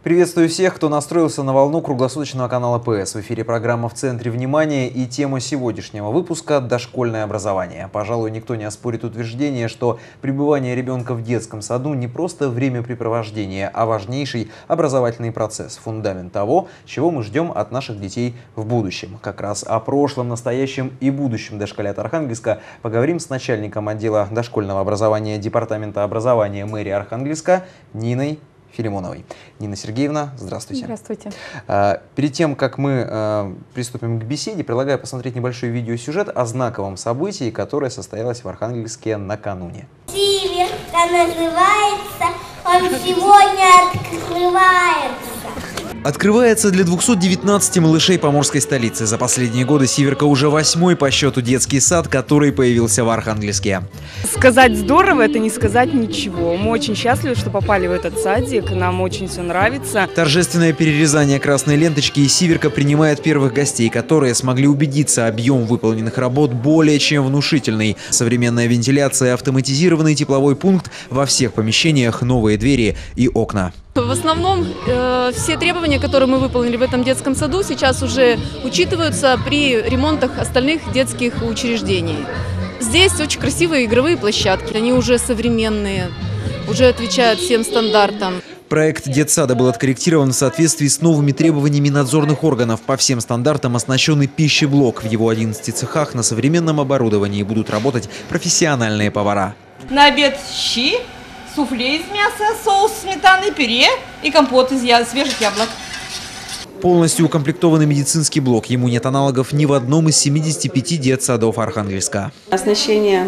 Приветствую всех, кто настроился на волну круглосуточного канала ПС. В эфире программа «В центре внимания» и тема сегодняшнего выпуска – дошкольное образование. Пожалуй, никто не оспорит утверждение, что пребывание ребенка в детском саду не просто времяпрепровождение, а важнейший образовательный процесс, фундамент того, чего мы ждем от наших детей в будущем. Как раз о прошлом, настоящем и будущем дошколят Архангельска поговорим с начальником отдела дошкольного образования Департамента образования мэрии Архангельска Ниной Филимоновой. Нина Сергеевна, здравствуйте. Здравствуйте. Перед тем, как мы приступим к беседе, предлагаю посмотреть небольшой видеосюжет о знаковом событии, которое состоялось в Архангельске накануне. Сиверка называется, он сегодня открывается. Открывается для 219 малышей поморской столицы. За последние годы Сиверка уже 8-й по счету детский сад, который появился в Архангельске. Сказать здорово – это не сказать ничего. Мы очень счастливы, что попали в этот садик, нам очень все нравится. Торжественное перерезание красной ленточки, и Сиверка принимает первых гостей, которые смогли убедиться, объем выполненных работ более чем внушительный. Современная вентиляция, автоматизированный тепловой пункт, во всех помещениях новые двери и окна. В основном все требования, которые мы выполнили в этом детском саду, сейчас уже учитываются при ремонтах остальных детских учреждений. Здесь очень красивые игровые площадки, они уже современные, уже отвечают всем стандартам. Проект детсада был откорректирован в соответствии с новыми требованиями надзорных органов. По всем стандартам оснащенный пищеблок. В его 11 цехах на современном оборудовании будут работать профессиональные повара. На обед щи, суфле из мяса, соус сметаны, пюре и компот из свежих яблок. Полностью укомплектованный медицинский блок. Ему нет аналогов ни в одном из 75 детсадов Архангельска. Оснащение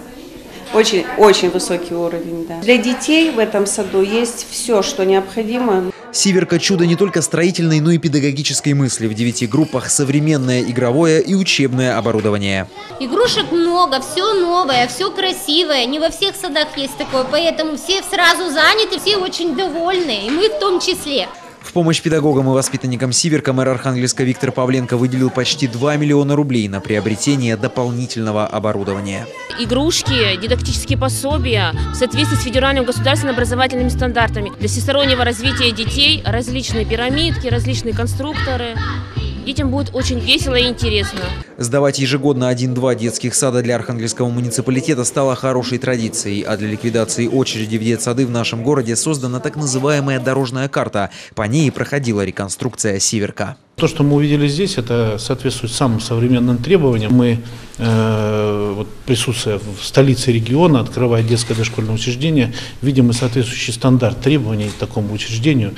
очень высокий уровень. Да. Для детей в этом саду есть все, что необходимо. Сиверка – чудо не только строительной, но и педагогической мысли. В 9 группах современное игровое и учебное оборудование. Игрушек много, все новое, все красивое. Не во всех садах есть такое, поэтому все сразу заняты, все очень довольны, и мы в том числе. В помощь педагогам и воспитанникам Сиверка мэр Архангельска Виктор Павленко выделил почти 2 миллиона рублей на приобретение дополнительного оборудования. Игрушки, дидактические пособия в соответствии с федеральными государственными образовательными стандартами для всестороннего развития детей, различные пирамидки, различные конструкторы. Детям будет очень весело и интересно. Сдавать ежегодно 1-2 детских сада для Архангельского муниципалитета стало хорошей традицией, а для ликвидации очереди в детсады в нашем городе создана так называемая дорожная карта. По ней проходила реконструкция Сиверка. То, что мы увидели здесь, это соответствует самым современным требованиям. Мы, присутствуя в столице региона, открывая детское дошкольное учреждение, видим и соответствующий стандарт требований к такому учреждению,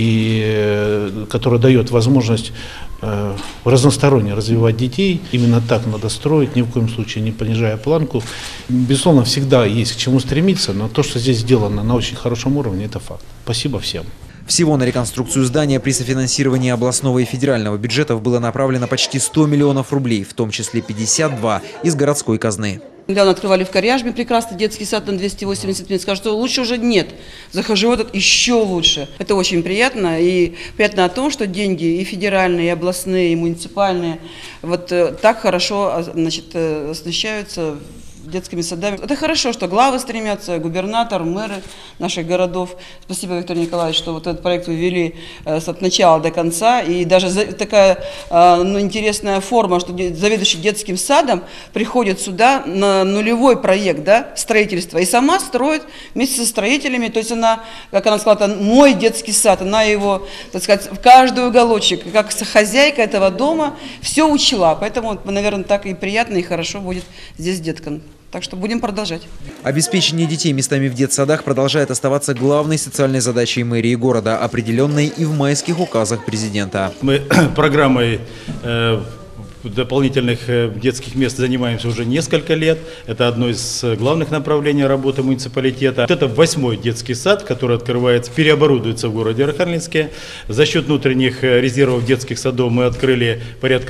который дает возможность разносторонне развивать детей. Именно так надо строить, ни в коем случае не понижая планку. Безусловно, всегда есть к чему стремиться, но то, что здесь сделано на очень хорошем уровне, это факт. Спасибо всем. Всего на реконструкцию здания при софинансировании областного и федерального бюджетов было направлено почти 100 миллионов рублей, в том числе 52 из городской казны. Недавно открывали в Коряжме прекрасный детский сад на 280 минут. Скажу, что лучше уже нет. Захожу в этот, еще лучше. Это очень приятно. И приятно о том, что деньги и федеральные, и областные, и муниципальные вот так хорошо, оснащаются детскими садами. Это хорошо, что главы стремятся, губернатор, мэры наших городов. Спасибо, Виктор Николаевич, что вот этот проект вы ввели от начала до конца. И даже такая интересная форма, что заведующий детским садом приходит сюда на нулевой проект, да, строительства, и сама строит вместе со строителями. То есть она, как она сказала, это мой детский сад, она его, так сказать, в каждый уголочек, как хозяйка этого дома, все учла. Поэтому, наверное, так и приятно, и хорошо будет здесь деткам. Так что будем продолжать. Обеспечение детей местами в детсадах продолжает оставаться главной социальной задачей мэрии города, определенной и в майских указах президента. Мы программой дополнительных детских мест занимаемся уже несколько лет. Это одно из главных направлений работы муниципалитета. Это 8-й детский сад, который открывается, переоборудуется в городе Архангельске. За счет внутренних резервов детских садов мы открыли порядка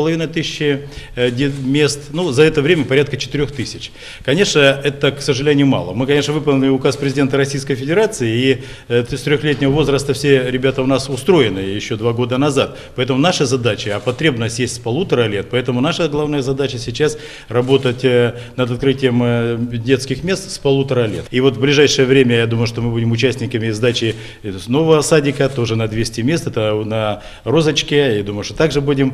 2500 мест. За это время порядка 4000. Конечно, это, к сожалению, мало. Мы, конечно, выполнили указ президента Российской Федерации, и с 3-летнего возраста все ребята у нас устроены еще 2 года назад. Поэтому наша задача, а потребность есть с 1,5 1,5 лет. Поэтому наша главная задача сейчас работать над открытием детских мест с 1,5 лет. И вот в ближайшее время, я думаю, что мы будем участниками сдачи нового садика, тоже на 200 мест, это на Розочке. Я думаю, что также будем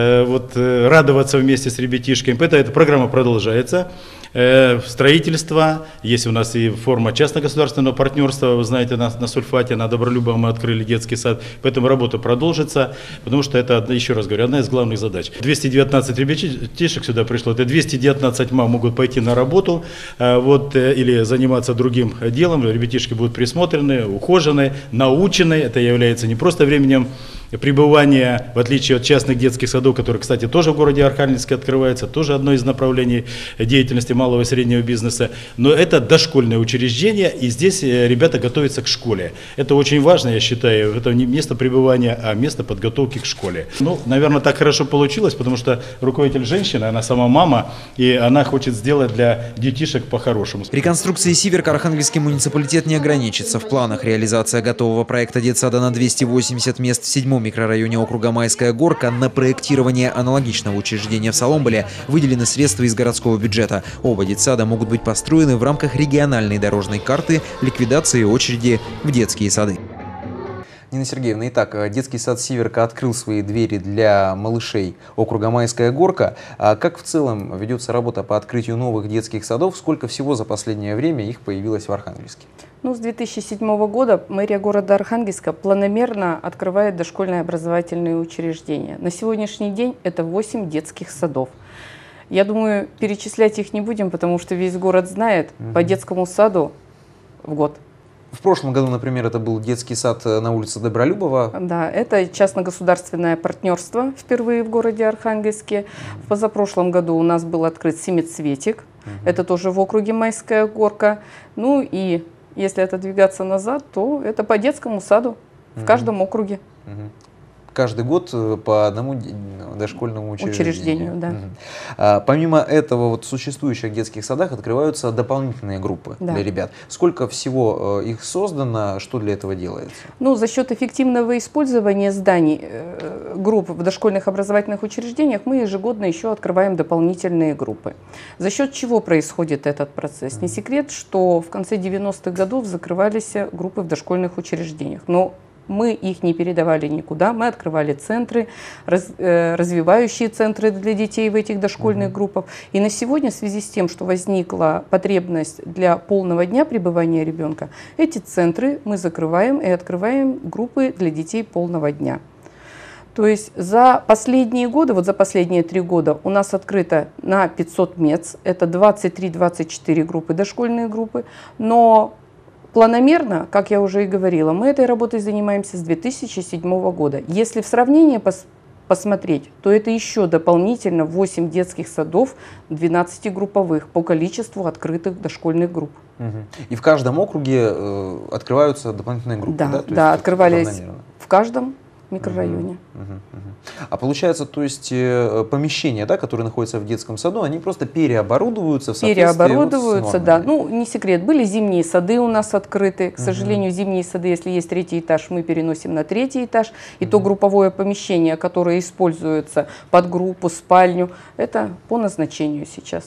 радоваться вместе с ребятишками. Поэтому эта программа продолжается. Строительство, есть у нас и форма частно-государственного партнерства, вы знаете, на Сульфате, на Добролюбово мы открыли детский сад, поэтому работа продолжится, потому что это, еще раз говорю, одна из главных задач. 219 ребятишек сюда пришло, это 219 мам могут пойти на работу, или заниматься другим делом, ребятишки будут присмотрены, ухожены, научены, это является не просто временем пребывания, в отличие от частных детских садов, которые, кстати, тоже в городе Архангельске открываются, тоже одно из направлений деятельности малого и среднего бизнеса, но это дошкольное учреждение, и здесь ребята готовятся к школе. Это очень важно, я считаю, это не место пребывания, а место подготовки к школе. Ну, наверное, так хорошо получилось, потому что руководитель женщина, она сама мама, и она хочет сделать для детишек по-хорошему. Реконструкцией Сиверка Архангельский муниципалитет не ограничится. В планах реализация готового проекта детсада на 280 мест в 7-м микрорайоне округа Майская Горка. На проектирование аналогичного учреждения в Соломболе выделены средства из городского бюджета. Оба детсада могут быть построены в рамках региональной дорожной карты ликвидации очереди в детские сады. Нина Сергеевна, итак, детский сад «Сиверка» открыл свои двери для малышей округа Майская Горка. А как в целом ведется работа по открытию новых детских садов? Сколько всего за последнее время их появилось в Архангельске? С 2007 года мэрия города Архангельска планомерно открывает дошкольные образовательные учреждения. На сегодняшний день это 8 детских садов. Я думаю, перечислять их не будем, потому что весь город знает по детскому саду в год. В прошлом году, например, это был детский сад на улице Добролюбова. Да, это частно-государственное партнерство впервые в городе Архангельске. В позапрошлом году у нас был открыт семицветик. Это тоже в округе Майская Горка. Ну и если отодвигаться назад, то это по детскому саду в каждом округе. Каждый год по одному дошкольному учреждению. Да. Помимо этого, в существующих детских садах открываются дополнительные группы для ребят. Сколько всего их создано, что для этого делается? За счет эффективного использования зданий групп в дошкольных образовательных учреждениях мы ежегодно еще открываем дополнительные группы. За счет чего происходит этот процесс? Не секрет, что в конце 90-х годов закрывались группы в дошкольных учреждениях. Но мы их не передавали никуда, мы открывали центры, развивающие центры для детей в этих дошкольных группах. И на сегодня, в связи с тем, что возникла потребность для полного дня пребывания ребенка, эти центры мы закрываем и открываем группы для детей полного дня. То есть за последние годы, за последние 3 года у нас открыто на 500 мест, это 23-24 группы, дошкольные группы, но планомерно, как я уже и говорила, мы этой работой занимаемся с 2007 года. Если в сравнении посмотреть, то это еще дополнительно 8 детских садов, 12-групповых по количеству открытых дошкольных групп. И в каждом округе открываются дополнительные группы? Да, открывались в каждом микрорайоне. А получается, то есть помещения, которые находятся в детском саду, они просто переоборудуются в соответствии Переоборудуются, да. Не секрет, были зимние сады у нас открыты. К сожалению, зимние сады, если есть 3-й этаж, мы переносим на 3-й этаж. И то групповое помещение, которое используется под группу, спальню, это по назначению сейчас.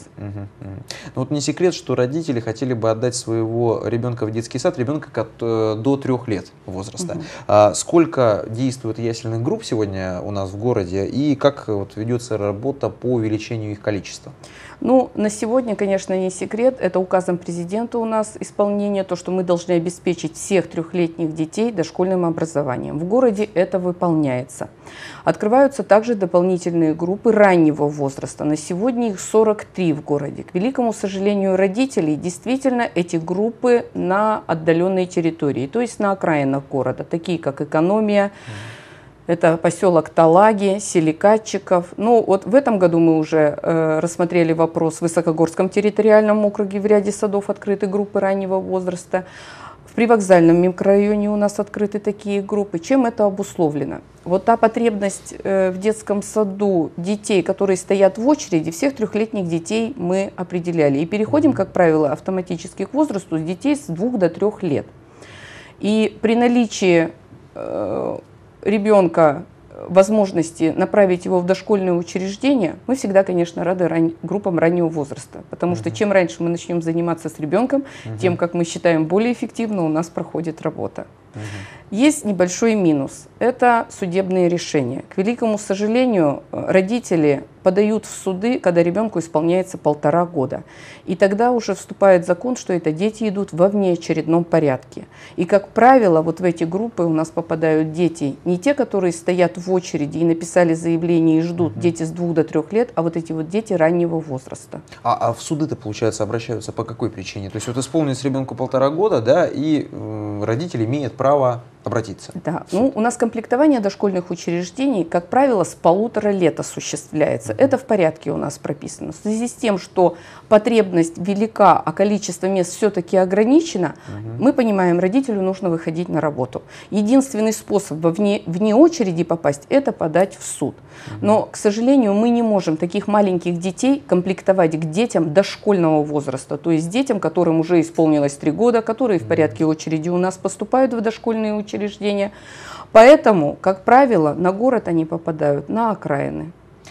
Не секрет, что родители хотели бы отдать своего ребенка в детский сад, ребенка до 3 лет возраста. Сколько действует ясельных групп сегодня у нас в городе и как ведется работа по увеличению их количества? На сегодня, конечно, не секрет, это указом президента у нас исполнение, то, что мы должны обеспечить всех 3-летних детей дошкольным образованием. В городе это выполняется. Открываются также дополнительные группы раннего возраста. На сегодня их 43 в городе. К великому сожалению родителей, действительно эти группы на отдаленной территории, то есть на окраинах города, такие как Экономия, это поселок Талаги, Силикатчиков. В этом году мы уже рассмотрели вопрос в Высокогорском территориальном округе, в ряде садов открыты группы раннего возраста. В Привокзальном микрорайоне у нас открыты такие группы. Чем это обусловлено? Та потребность в детском саду детей, которые стоят в очереди, всех 3-летних детей мы определяли. И переходим, как правило, автоматически к возрасту детей с 2 до 3 лет. И при наличии ребенка возможности направить его в дошкольное учреждение, мы всегда, конечно, рады группам раннего возраста. Потому что чем раньше мы начнем заниматься с ребенком, тем, как мы считаем, более эффективно у нас проходит работа. Есть небольшой минус – это судебные решения. К великому сожалению, родители подают в суды, когда ребенку исполняется 1,5 года. И тогда уже вступает закон, что это дети идут во внеочередном порядке. И, как правило, вот в эти группы у нас попадают дети, не те, которые стоят в очереди и написали заявление и ждут, дети с 2 до 3 лет, а вот эти вот дети раннего возраста. А в суды-то, получается, обращаются по какой причине? То есть вот исполнилось ребенку 1,5 года, да, и родители имеют право обратиться? Да, ну, у нас комплектование дошкольных учреждений, как правило, с 1,5 лет осуществляется. Это в порядке у нас прописано. В связи с тем, что потребность велика, а количество мест все-таки ограничено, мы понимаем, родителю нужно выходить на работу. Единственный способ вне очереди попасть – это подать в суд. Но, к сожалению, мы не можем таких маленьких детей комплектовать к детям дошкольного возраста, то есть детям, которым уже исполнилось 3 года, которые в порядке очереди у нас поступают в дошкольные учреждения. Поэтому, как правило, на город они попадают на окраины.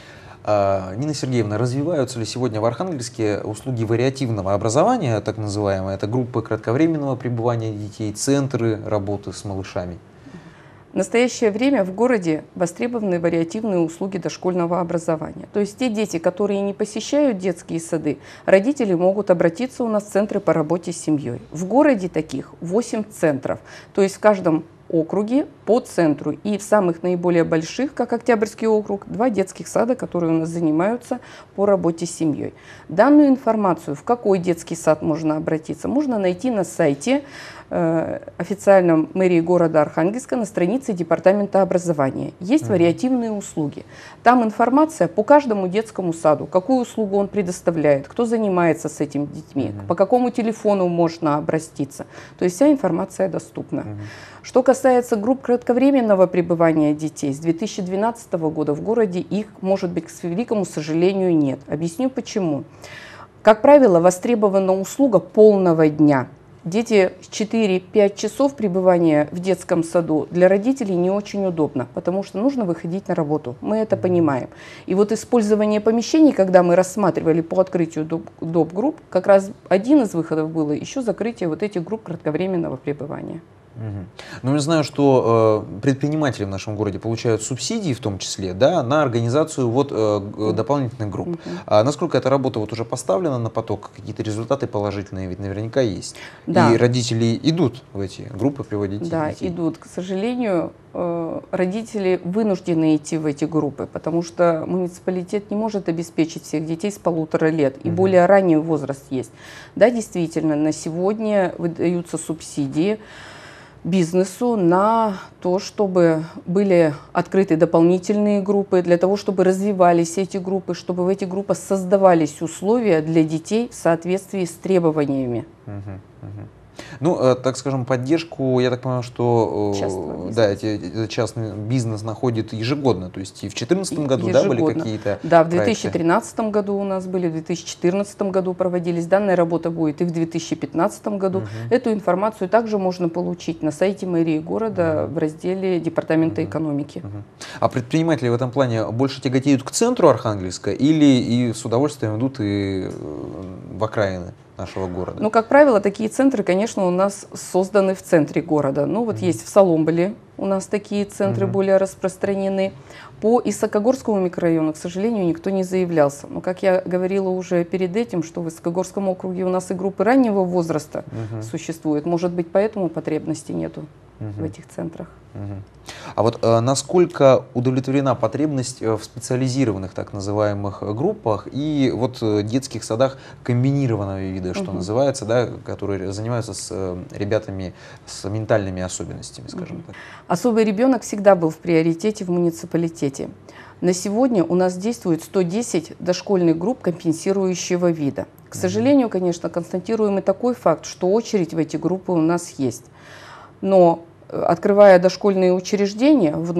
Нина Сергеевна, развиваются ли сегодня в Архангельске услуги вариативного образования, так называемые? Это группы кратковременного пребывания детей, центры работы с малышами? В настоящее время в городе востребованы вариативные услуги дошкольного образования. То есть те дети, которые не посещают детские сады, родители могут обратиться у нас в центры по работе с семьей. В городе таких 8 центров. То есть в каждом округе по центру. И в самых наиболее больших, как Октябрьский округ, 2 детских сада, которые у нас занимаются по работе с семьей. Данную информацию, в какой детский сад можно обратиться, можно найти на сайте официальном мэрии города Архангельска на странице департамента образования. Есть вариативные услуги. Там информация по каждому детскому саду, какую услугу он предоставляет, кто занимается с этими детьми, по какому телефону можно обратиться. То есть вся информация доступна. Что касается групп кратковременного пребывания детей, с 2012 года в городе их, может быть, к великому сожалению, нет. Объясню почему. Как правило, востребована услуга полного дня. Дети 4-5 часов пребывания в детском саду для родителей не очень удобно, потому что нужно выходить на работу. Мы это понимаем. И вот использование помещений, когда мы рассматривали по открытию доп. Групп, как раз один из выходов было еще закрытие вот этих групп кратковременного пребывания. Ну, я знаю, что предприниматели в нашем городе получают субсидии, в том числе, да, на организацию вот, дополнительных групп. А насколько эта работа вот уже поставлена на поток, какие-то результаты положительные ведь наверняка есть. Да. И родители идут в эти группы приводить детей. Да, идут. К сожалению, родители вынуждены идти в эти группы, потому что муниципалитет не может обеспечить всех детей с 1,5 лет, и более ранний возраст есть. Да, действительно, на сегодня выдаются субсидии бизнесу на то, чтобы были открыты дополнительные группы, для того, чтобы развивались эти группы, чтобы в эти группы создавались условия для детей в соответствии с требованиями. Ну, так скажем, поддержку, я так понимаю, что да, частный бизнес находит ежегодно, то есть и в 2014 году да, были какие-то Да, в 2013 году у нас были, в 2014 году проводились, данная работа будет и в 2015 году. Эту информацию также можно получить на сайте мэрии города в разделе Департамента экономики. А предприниматели в этом плане больше тяготеют к центру Архангельска или и с удовольствием идут и в окраины нашего города? Ну, как правило, такие центры, конечно, у нас созданы в центре города. Ну, вот есть в Соломболе у нас такие центры более распространены. По Исакогорскому микрорайону, к сожалению, никто не заявлялся. Но, как я говорила уже перед этим, что в Исакогорском округе у нас и группы раннего возраста существуют. Может быть, поэтому потребности нету в этих центрах. А вот насколько удовлетворена потребность в специализированных так называемых группах и вот детских садах комбинированного вида, что называется, да, которые занимаются с ребятами с ментальными особенностями, скажем так? Особый ребенок всегда был в приоритете в муниципалитете. На сегодня у нас действует 110 дошкольных групп компенсирующего вида. К сожалению, конечно, констатируем и такой факт, что очередь в эти группы у нас есть. Но открывая дошкольные учреждения вновь,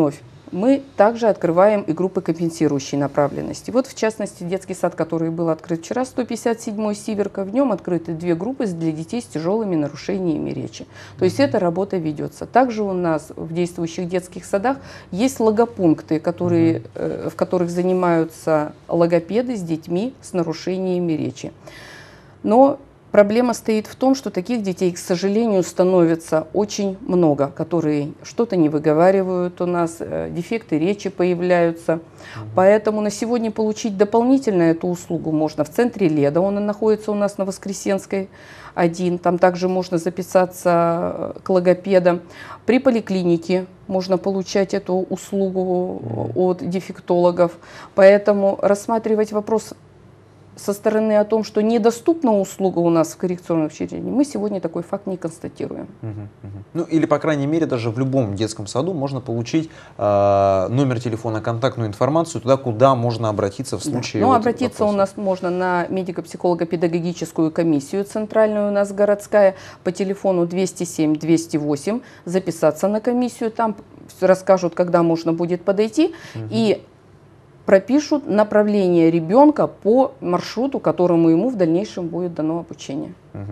мы также открываем и группы компенсирующей направленности. Вот в частности детский сад, который был открыт вчера, 157-й Сиверка, в нем открыты 2 группы для детей с тяжелыми нарушениями речи. То есть эта работа ведется. Также у нас в действующих детских садах есть логопункты, в которых занимаются логопеды с детьми с нарушениями речи. Но проблема стоит в том, что таких детей, к сожалению, становится очень много, которые что-то не выговаривают у нас, дефекты речи появляются. Поэтому на сегодня получить дополнительно эту услугу можно в центре Леда, он находится у нас на Воскресенской 1, там также можно записаться к логопедам. При поликлинике можно получать эту услугу от дефектологов. Поэтому рассматривать вопрос со стороны о том, что недоступна услуга у нас в коррекционном учреждении, мы сегодня такой факт не констатируем. Ну или, по крайней мере, даже в любом детском саду можно получить номер телефона, контактную информацию туда, куда можно обратиться в случае... Ну, обратиться вопроса. У нас можно на медико-психолого-педагогическую комиссию центральную у нас городская по телефону 207-208, записаться на комиссию, там расскажут, когда можно будет подойти, и пропишут направление ребенка по маршруту, которому ему в дальнейшем будет дано обучение.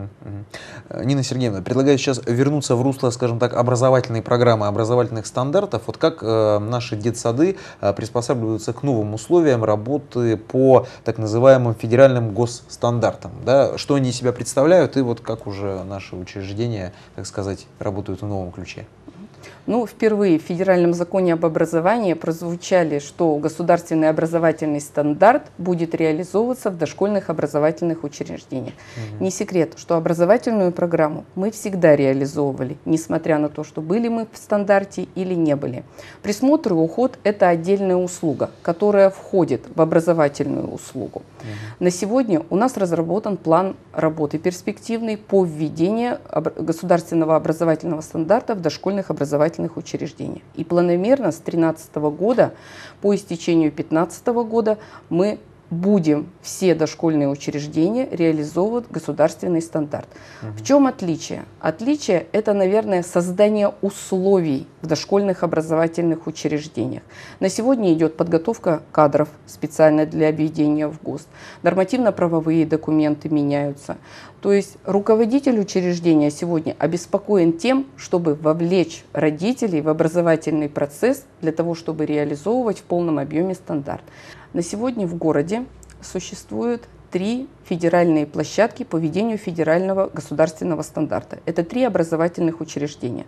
Нина Сергеевна, предлагаю сейчас вернуться в русло, скажем так, образовательной программы, образовательных стандартов. Вот как наши детсады приспосабливаются к новым условиям работы по так называемым федеральным госстандартам, да? Что они из себя представляют и вот как уже наши учреждения, так сказать, работают в новом ключе? Ну, впервые в Федеральном законе об образовании прозвучали, что государственный образовательный стандарт будет реализовываться в дошкольных образовательных учреждениях. Не секрет, что образовательную программу мы всегда реализовывали, несмотря на то, что были мы в стандарте или не были. Присмотр и уход – это отдельная услуга, которая входит в образовательную услугу. На сегодня у нас разработан план работы перспективный по введению государственного образовательного стандарта в дошкольных образовательных учреждениях. И планомерно с 2013 года по истечению 2015 года мы будем все дошкольные учреждения реализовывать государственный стандарт. В чем отличие? Отличие – это, наверное, создание условий в дошкольных образовательных учреждениях. На сегодня идет подготовка кадров специально для введения в ГОСТ. Нормативно-правовые документы меняются. То есть руководитель учреждения сегодня обеспокоен тем, чтобы вовлечь родителей в образовательный процесс для того, чтобы реализовывать в полном объеме стандарт. На сегодня в городе существует 3 федеральные площадки по ведению федерального государственного стандарта. Это 3 образовательных учреждения.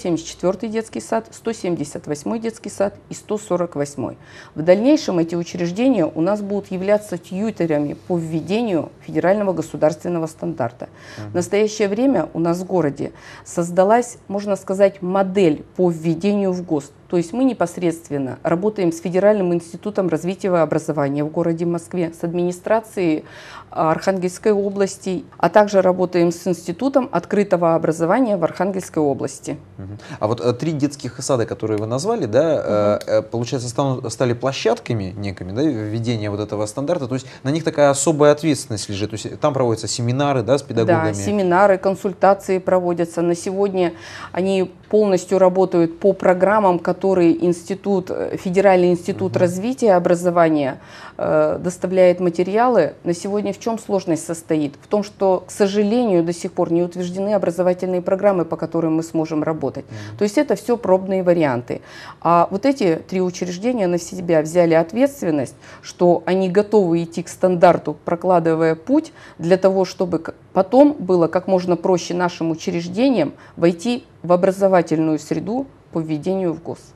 174-й детский сад, 178-й детский сад и 148-й. В дальнейшем эти учреждения у нас будут являться тьюторами по введению федерального государственного стандарта. В настоящее время у нас в городе создалась, можно сказать, модель по введению в ГОСТ. То есть мы непосредственно работаем с Федеральным институтом развития образования в городе Москве, с администрацией Архангельской области, а также работаем с Институтом открытого образования в Архангельской области. А вот 3 детских сада, которые вы назвали, да, получается, стали площадками некими, да, введения вот этого стандарта, то есть на них такая особая ответственность лежит, то есть там проводятся семинары, да, с педагогами? Да, семинары, консультации проводятся. На сегодня они полностью работают по программам, которые Федеральный институт развития образования доставляет материалы. На сегодня в чем сложность состоит? В том, что, к сожалению, до сих пор не утверждены образовательные программы, по которым мы сможем работать. То есть это все пробные варианты. А вот эти 3 учреждения на себя взяли ответственность, что они готовы идти к стандарту, прокладывая путь для того, чтобы потом было как можно проще нашим учреждениям войти в образовательную среду по введению в ГОС.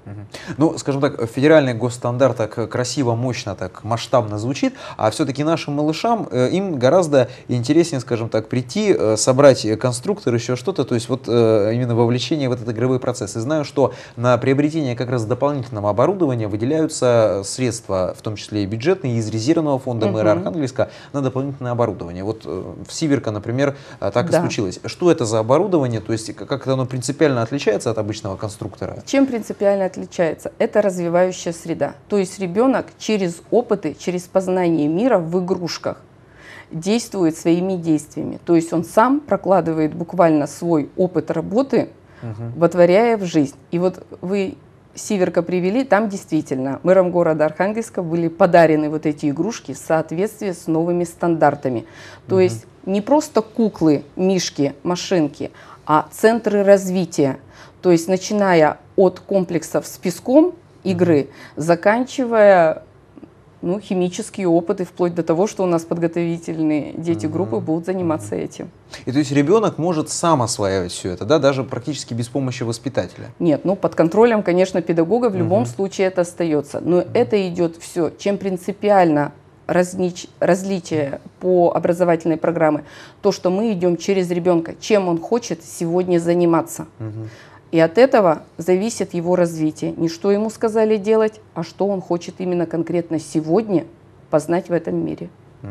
Ну, скажем так, федеральный госстандарт так красиво, мощно, так масштабно звучит, а все-таки нашим малышам им гораздо интереснее, скажем так, прийти, собрать конструктор, еще что-то, то есть вот именно вовлечение в этот игровой процесс. И знаю, что на приобретение как раз дополнительного оборудования выделяются средства, в том числе и бюджетные, из резервного фонда мэра Архангельска на дополнительное оборудование. Вот в Сиверка, например, так и случилось. Что это за оборудование, то есть как оно принципиально отличается от обычного конструктора? Чем принципиально отличается? Это развивающая среда. То есть ребенок через опыты, через познание мира в игрушках действует своими действиями. То есть он сам прокладывает буквально свой опыт работы, вотворяя в жизнь. И вот вы Сиверка привели, там действительно мэром города Архангельска были подарены вот эти игрушки в соответствии с новыми стандартами. То есть не просто куклы, мишки, машинки, а центры развития. То есть начиная от комплексов с песком игры, заканчивая химические опыты, вплоть до того, что у нас подготовительные дети группы будут заниматься этим. И то есть ребенок может сам осваивать все это, да, даже практически без помощи воспитателя? Нет, под контролем, конечно, педагога в любом случае это остается. Но это идет все, чем принципиально различие по образовательной программе, то, что мы идем через ребенка, чем он хочет сегодня заниматься. И от этого зависит его развитие. Не что ему сказали делать, а что он хочет именно конкретно сегодня познать в этом мире.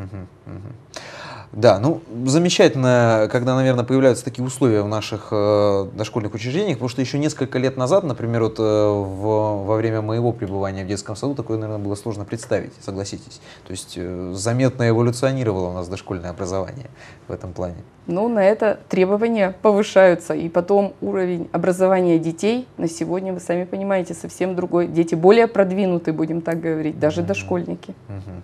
Да, замечательно, когда, наверное, появляются такие условия в наших дошкольных учреждениях, потому что еще несколько лет назад, например, во время моего пребывания в детском саду, такое, наверное, было сложно представить, согласитесь. То есть заметно эволюционировало у нас дошкольное образование в этом плане. На это требования повышаются, и потом уровень образования детей на сегодня, вы сами понимаете, совсем другой. Дети более продвинуты, будем так говорить, даже дошкольники.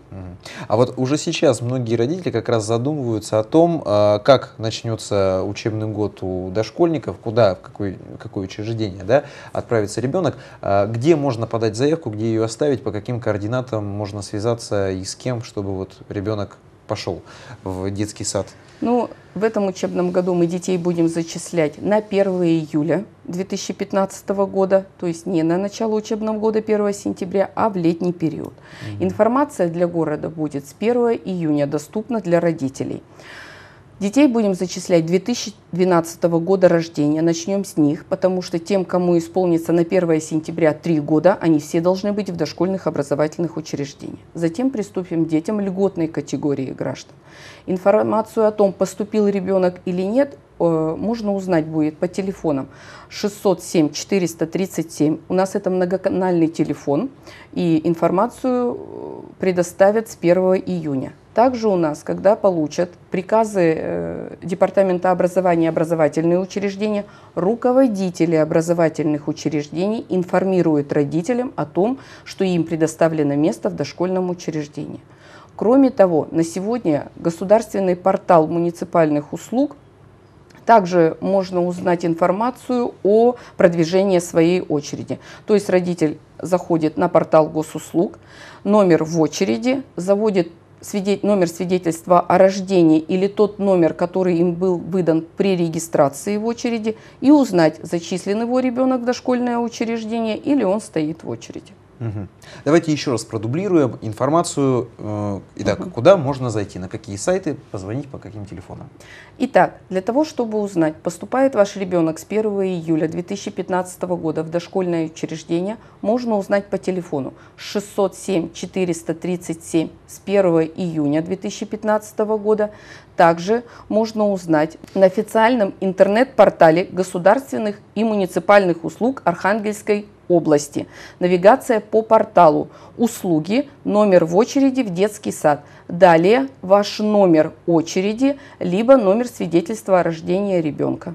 А вот уже сейчас многие родители как раз задумываются о том, как начнется учебный год у дошкольников, куда, в какое учреждение, да, отправится ребенок, где можно подать заявку, где ее оставить, по каким координатам можно связаться и с кем, чтобы ребенок пошел в детский сад. В этом учебном году мы детей будем зачислять на 1 июля 2015 года, то есть не на начало учебного года 1 сентября, а в летний период. Информация для города будет с 1 июня доступна для родителей. Детей будем зачислять 2012 года рождения, начнем с них, потому что тем, кому исполнится на 1 сентября 3 года, они все должны быть в дошкольных образовательных учреждениях. Затем приступим к детям льготной категории граждан. Информацию о том, поступил ребенок или нет, можно узнать будет по телефонам 607 437. У нас это многоканальный телефон, и информацию предоставят с 1 июня. Также у нас, когда получат приказы Департамента образования и образовательные учреждения, руководители образовательных учреждений информируют родителям о том, что им предоставлено место в дошкольном учреждении. Кроме того, на сегодня государственный портал муниципальных услуг также можно узнать информацию о продвижении своей очереди. То есть родитель заходит на портал госуслуг, номер в очереди, заводит номер свидетельства о рождении или тот номер, который им был выдан при регистрации в очереди, и узнать, зачислен его ребенок в дошкольное учреждение или он стоит в очереди. Давайте еще раз продублируем информацию. Итак, куда можно зайти, на какие сайты, позвонить, по каким телефонам? Итак, для того, чтобы узнать, поступает ваш ребенок с 1 июля 2015 года в дошкольное учреждение, можно узнать по телефону 607 437 с 1 июня 2015 года. Также можно узнать на официальном интернет-портале государственных и муниципальных услуг Архангельской области. Навигация по порталу «Услуги», номер в очереди в детский сад. Далее ваш номер очереди, либо номер свидетельства о рождении ребенка.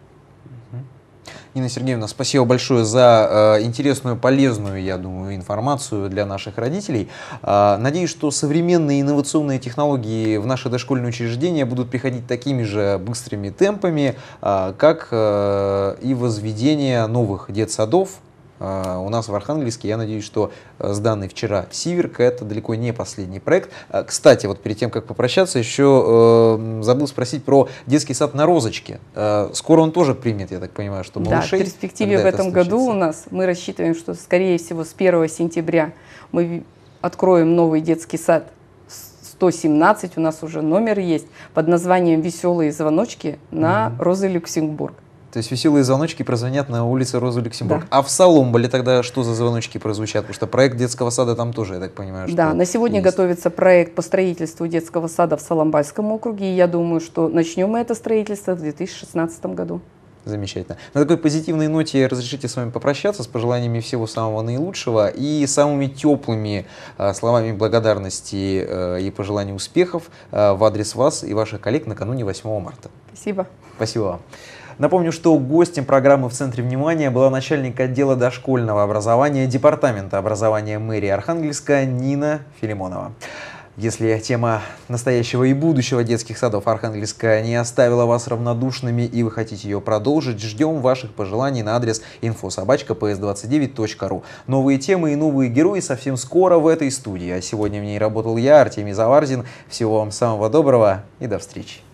Нина Сергеевна, спасибо большое за интересную, полезную, я думаю, информацию для наших родителей. Надеюсь, что современные инновационные технологии в наши дошкольные учреждения будут приходить такими же быстрыми темпами, как и возведение новых детсадов у нас в Архангельске. Я надеюсь, что сданный вчера Сиверка — это далеко не последний проект. Кстати, вот перед тем, как попрощаться, еще забыл спросить про детский сад на Розочке. Скоро он тоже примет, я так понимаю, что малышей. Да, в перспективе в этом году у нас, мы рассчитываем, что, скорее всего, с 1 сентября мы откроем новый детский сад 117, у нас уже номер есть, под названием «Веселые звоночки» на Розы Люксембург. То есть веселые звоночки прозвонят на улице Розы Люксембург. Да. А в Соломболе тогда что за звоночки прозвучат? Потому что проект детского сада там тоже, я так понимаю, что да, на сегодня есть. Готовится проект по строительству детского сада в Соломбальском округе. И я думаю, что начнем мы это строительство в 2016 году. Замечательно. На такой позитивной ноте разрешите с вами попрощаться с пожеланиями всего самого наилучшего и самыми теплыми словами благодарности и пожеланий успехов в адрес вас и ваших коллег накануне 8 марта. Спасибо. Спасибо вам. Напомню, что гостем программы «В центре внимания» была начальник отдела дошкольного образования Департамента образования мэрии Архангельска Нина Филимонова. Если тема настоящего и будущего детских садов Архангельска не оставила вас равнодушными и вы хотите ее продолжить, ждем ваших пожеланий на адрес info@ps29.ru. Новые темы и новые герои совсем скоро в этой студии. А сегодня в ней работал я, Артемий Заварзин. Всего вам самого доброго и до встречи.